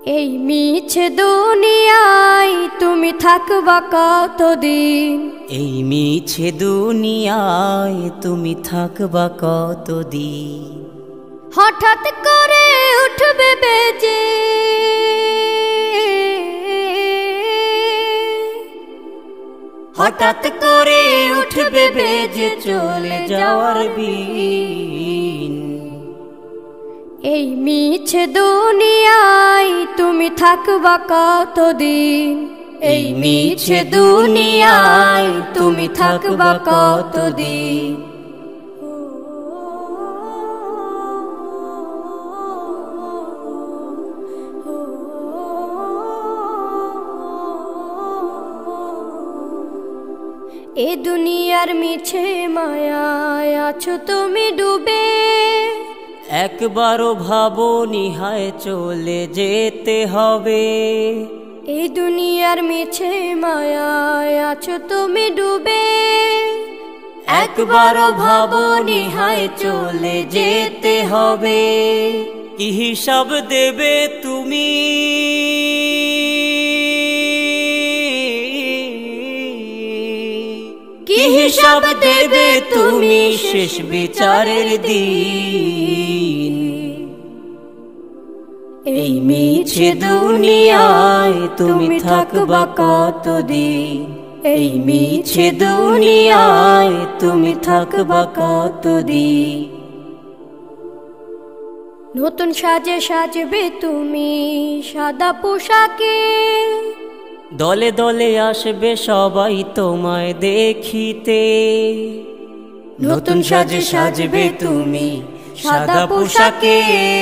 এই মিছে দুনিয়ায় তুমি থাকবা কতদিন? এই মিছে দুনিয়ায় তুমি থাকবা কতদিন? হঠাৎ করে উঠবে বেজে হঠাৎ করে উঠবে বেজে চলে যাওয়ার বিন। এই মিছে দুনিয়ায় তুমি থাকবা কতদিন? এই মিছে দুনিয়ায় তুমি থাকবা কতদিন? এ দুনিয়ার মিছে মায়ায় আছো তুমি ডুবে, একবারও ভাবোনি হায় চলে যেতে হবে। এই দুনিয়ার মিছে মায়ায় আছো তুমি ডুবে, একবারও ভাবোনি হায় চলে যেতে হবে। কি হিসাব দেবে তুমি? কি হিসাব দেবে তুমি শেষ বিচারের দিন? এই মিছে দুনিয়ায় তুমি থাকবা কতদিন? এই মিছে দুনিয়ায় তুমি থাকবা কতদিন? নতুন সাজে সাজবে তুমি সাদা পোশাকে, দলে দলে আসবে সবাই তোমায় দেখিতে। নতুন সাজে সাজবে তুমি সাদা পোশাকে,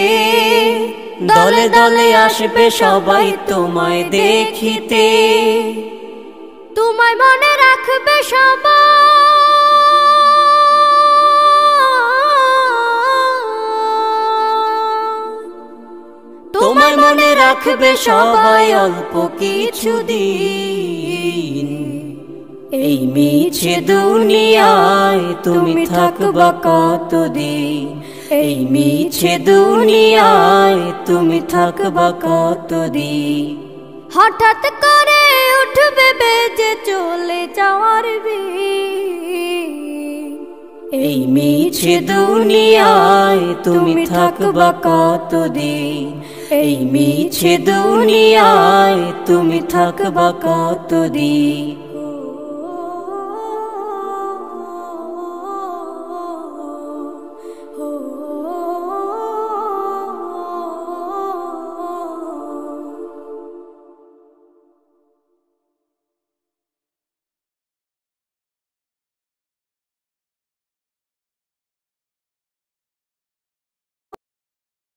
দলে দলে আসবে সবাই তোমায় দেখিতে। তোমায় মনে রাখবে সবাই, তোমায় মনে রাখবে সবাই অল্প কিছু দিন। এই মিছে দুনিয়ায় তুমি থাকবা কতদিন? এই মিছে দুনিয়ায় তুমি থাকবা কতদিন? হঠাৎ করে উঠবে বেজে চলে যাওয়ার বিন। এই মিছে দুনিয়ায় তুমি থাকবা কতদিন? এই মিছে দুনিয়ায় তুমি থাকবা কতদিন?